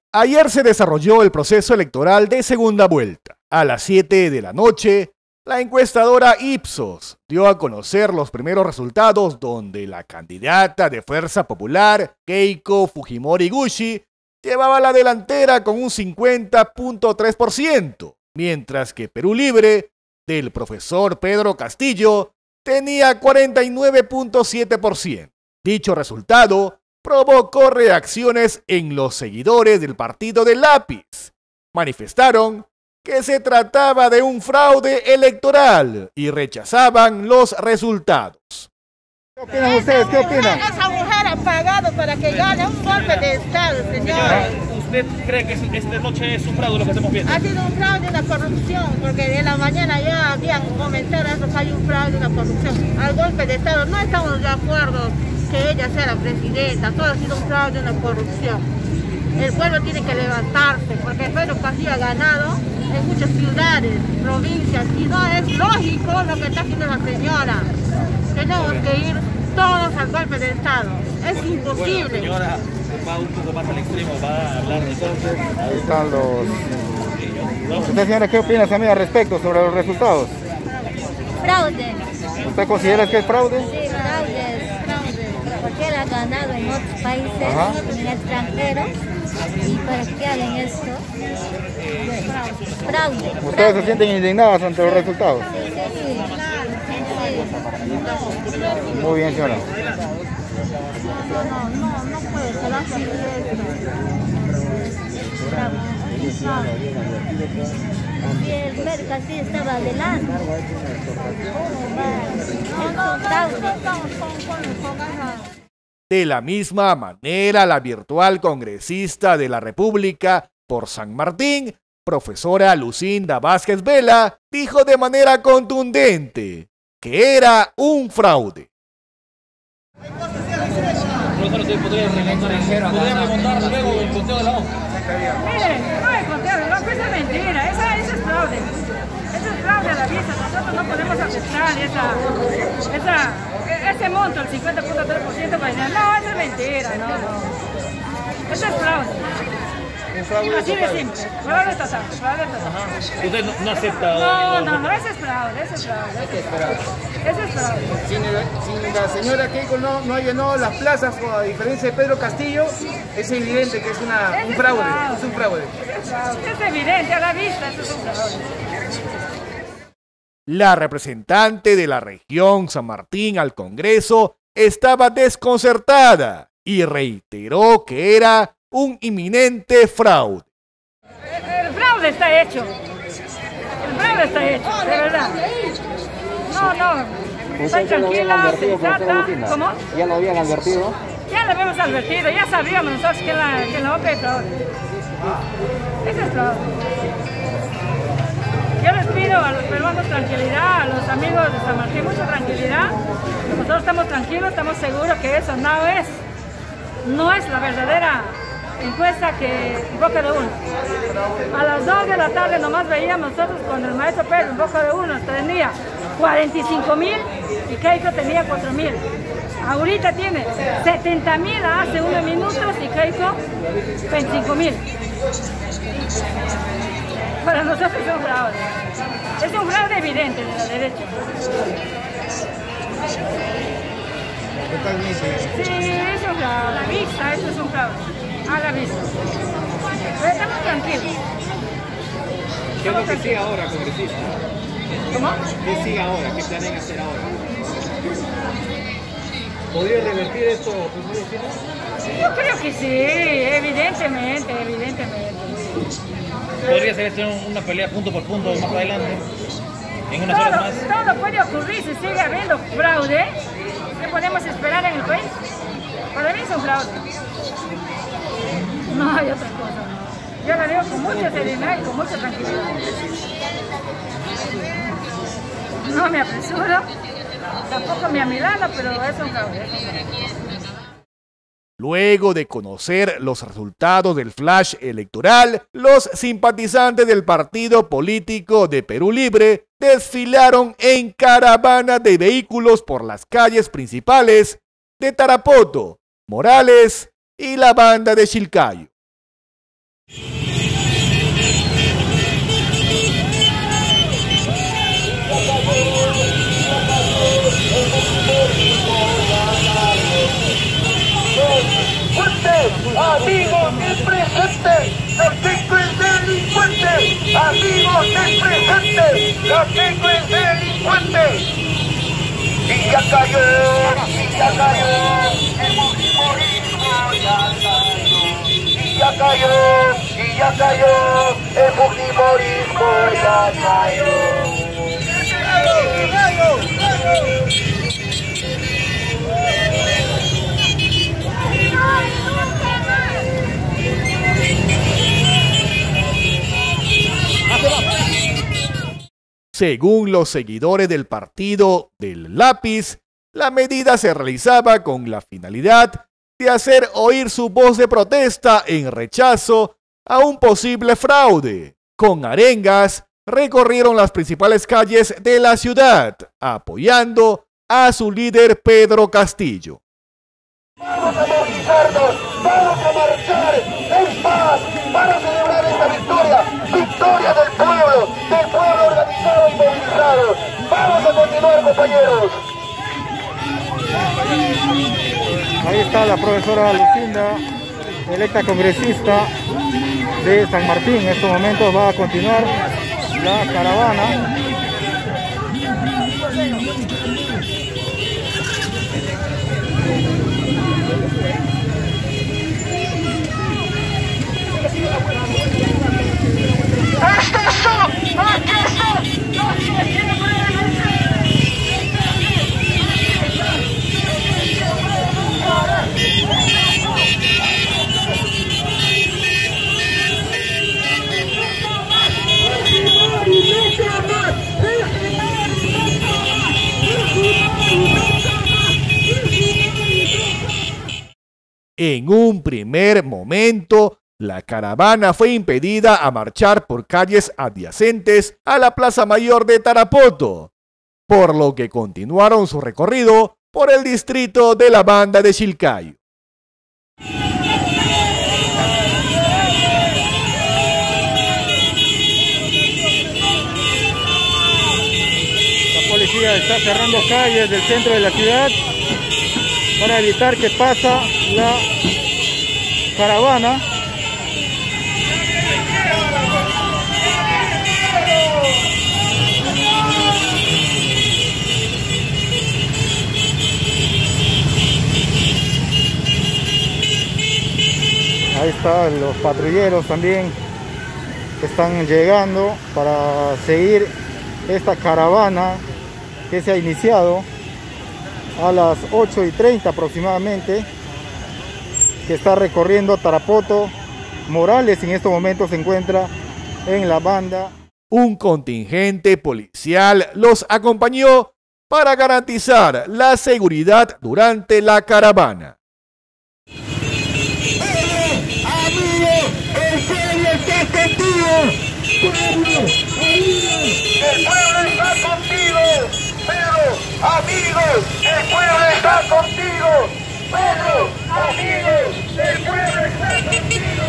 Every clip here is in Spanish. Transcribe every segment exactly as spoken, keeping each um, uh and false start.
Ayer se desarrolló el proceso electoral de segunda vuelta. A las siete de la noche, la encuestadora Ipsos dio a conocer los primeros resultados donde la candidata de Fuerza Popular, Keiko Fujimori Gushi, llevaba la delantera con un cincuenta punto tres por ciento, mientras que Perú Libre, del profesor Pedro Castillo, tenía cuarenta y nueve punto siete por ciento. Dicho resultado provocó reacciones en los seguidores del partido del lápiz. Manifestaron que se trataba de un fraude electoral y rechazaban los resultados. ¿Qué opinan ustedes? ¿Qué opinan? Esa mujer ha pagado para que gane un golpe de Estado, señora. Señora, ¿usted cree que esta noche es un fraude lo que estamos viendo? Ha sido un fraude, una corrupción, porque en la mañana ya habían comentarios que hay un fraude, una corrupción. Al golpe de Estado no estamos de acuerdo que ella sea la presidenta, todo ha sido un fraude, una corrupción. El pueblo tiene que levantarse, porque Pedro Castillo ha ganado en muchas ciudades, provincias, y no es lógico lo que está haciendo la señora. Tenemos que ir todos al golpe de Estado. Es imposible. Bueno, señora, va un poco más al extremo, va a hablar de entonces. Ahí están los... ¿Usted, señora, qué opina también al respecto sobre los resultados? Fraude. ¿Usted considera que es fraude? Sí, fraude, es fraude. Porque él ha ganado en otros países, Ajá. en extranjeros, y para que hagan esto, fraude. ¿Ustedes fraude. se sienten indignadas ante los resultados? Sí, sí, sí. Muy bien, señora. No, no, no puede ser así. Y el Pedro Castillo estaba adelante. No, no, no, no estamos con, con, con esa... De la misma manera, la virtual congresista de la República por San Martín, profesora Lucinda Vázquez Vela, dijo de manera contundente que era un fraude. Profesor, ¿usted podría remontar, podría remontar luego el conteo de la hoja? Mire, no el conteo de la hoja, esa es mentira, esa, esa es fraude. Esa es fraude a la vista, nosotros no podemos aceptar esa, esa, ese monto, el cincuenta punto tres por ciento, para decir, no, esa es mentira, no, no. Eso es fraude. Así de simple, fraude total, fraude total. ¿Usted no, no acepta? No, no, no, ese es fraude, ese es fraude. Ese es fraude. Ese es fraude. Si, si la señora Keiko no, no ha llenado las plazas, o a diferencia de Pedro Castillo, es evidente que es una, un fraude, es un fraude. Es fraude, es evidente a la vista, eso es un fraude. La representante de la región San Martín al Congreso estaba desconcertada y reiteró que era un inminente fraude. El fraude está hecho. El fraude está hecho, de verdad. No, no. Estoy tranquila, sensata. ¿Cómo? ¿Ya lo habían advertido? Ya lo habíamos advertido, ya sabíamos nosotros que en la, que en la boca hay fraude. Ese es fraude. Yo les pido a los peruanos tranquilidad, a los amigos de San Martín mucha tranquilidad. Nosotros estamos tranquilos, estamos seguros que eso no es, no es la verdadera encuesta que en boca de uno. A las dos de la tarde nomás veíamos nosotros con el maestro Pedro en boca de uno tenía cuarenta y cinco mil y Keiko tenía cuatro mil. Ahorita tiene setenta mil hace unos minutos y Keiko veinticinco mil. Para nosotros es un fraude. Es un fraude evidente de la derecha. Totalmente. Sí, es un fraude. A la vista, eso es un fraude. A la vista. Pero estamos tranquilos. ¿Qué es lo que sigue ahora, congresista? ¿Cómo? ¿Qué sigue ahora? ¿Qué planean hacer ahora? ¿Podría revertir esto, profesor? Yo creo que sí, evidentemente, evidentemente. ¿Podría ser esto una pelea punto por punto más adelante? ¿En unas horas más? Todo, todo puede ocurrir si sigue habiendo fraude. ¿Qué podemos esperar en el país? Para mí es un fraude. No hay otra cosa. No. Yo la veo con mucha serenidad y con mucha tranquilidad. No me apresuro, tampoco me amilano, pero es un fraude. Luego de conocer los resultados del flash electoral, los simpatizantes del partido político de Perú Libre desfilaron en caravana de vehículos por las calles principales de Tarapoto, Morales y la banda de Chilcayo. amigos del presente, los delincuentes delincuentes, amigos del presente, los delincuentes delincuentes. Y ya cayó, y ya cayó, el fujimorismo ya cayó, y ya cayó, y ya cayó, el fujimorismo ya cayó. Según los seguidores del partido del Lápiz, la medida se realizaba con la finalidad de hacer oír su voz de protesta en rechazo a un posible fraude. Con arengas, recorrieron las principales calles de la ciudad, apoyando a su líder Pedro Castillo. Vamos a movilizarnos, vamos a marchar, es más, para celebrar esta victoria, victoria del pueblo, del pueblo organizado y movilizado. Vamos a continuar, compañeros. Ahí está la profesora Lucinda, electa congresista de San Martín. En estos momentos va a continuar la caravana. ¡Estos son! ¡Aquí están! ¡Los que siempre En un primer momento, la caravana fue impedida a marchar por calles adyacentes a la Plaza Mayor de Tarapoto, por lo que continuaron su recorrido por el distrito de la Banda de Chilcayo. La policía está cerrando calles del centro de la ciudad para evitar que pasa la caravana. Ahí están los patrulleros también que están llegando para seguir esta caravana que se ha iniciado a las ocho y treinta aproximadamente, que está recorriendo Tarapoto. Morales en estos momentos se encuentra en la banda. Un contingente policial los acompañó para garantizar la seguridad durante la caravana. El pueblo está contigo, Pedro, amigos, el pueblo está contigo, Pedro, amigos, el pueblo está contigo,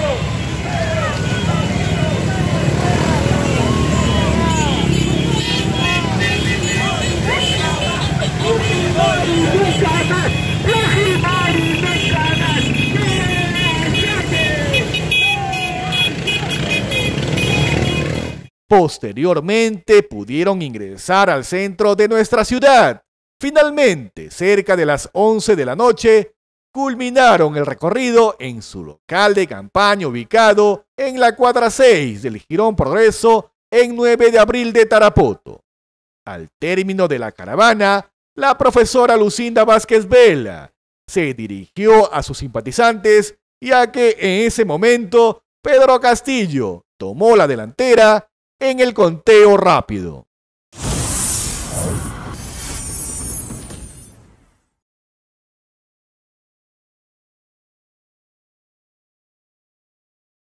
Posteriormente pudieron ingresar al centro de nuestra ciudad. Finalmente, cerca de las once de la noche, culminaron el recorrido en su local de campaña ubicado en la cuadra seis del Jirón Progreso en nueve de abril de Tarapoto. Al término de la caravana, la profesora Lucinda Vázquez Vela se dirigió a sus simpatizantes, ya que en ese momento Pedro Castillo tomó la delantera en el conteo rápido.